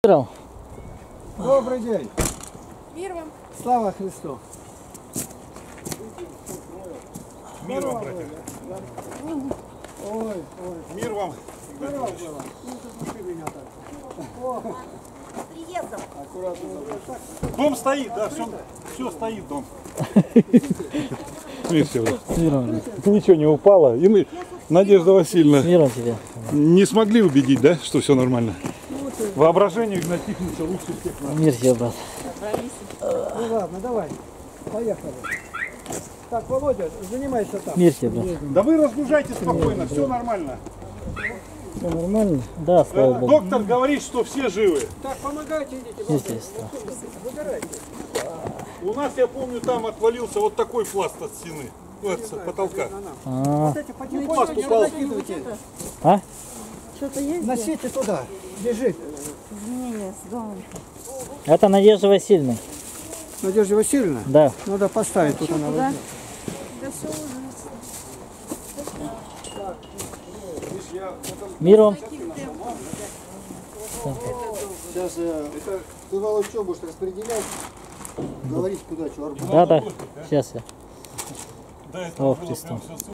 Добрый день. Мир вам. Слава Христу. Мир вам, братья. Ой. Мир вам. Здорово было. Ну, запиши меня так. О, Приездом. аккуратно. Дом стоит, да, все стоит дом. Видите, ничего не упало. И мы, Надежда Васильевна, Миром тебе. не смогли убедить, да, что все нормально. Воображение Игнат Тихоновича лучше всех нас. Мир тебе, брат. Ну ладно, давай. Поехали. Так, Володя, занимайся там. Мир тебе, брат. Да вы разгружайте спокойно, все нормально. Все нормально? Да, слава Богу. Доктор говорит, что все живы. Так, помогайте, идите. Естественно. Выбирайте. У нас, я помню, там отвалился вот такой пласт от стены, от потолка. А, Кстати, потихоньку пласт не упал. раскидывайте. а? Что-то есть? Носите туда. Лежит. Изменения с домом. Это Надежда Васильевна. Надежда Васильевна? Да. Надо поставить тут она. Куда? возьмет. Да все ужас. Миром. Сейчас ты, Володь, что будешь распределять? Говорить куда, что, арбуз? Да. Сейчас я. До этого О, было Христос. прям всё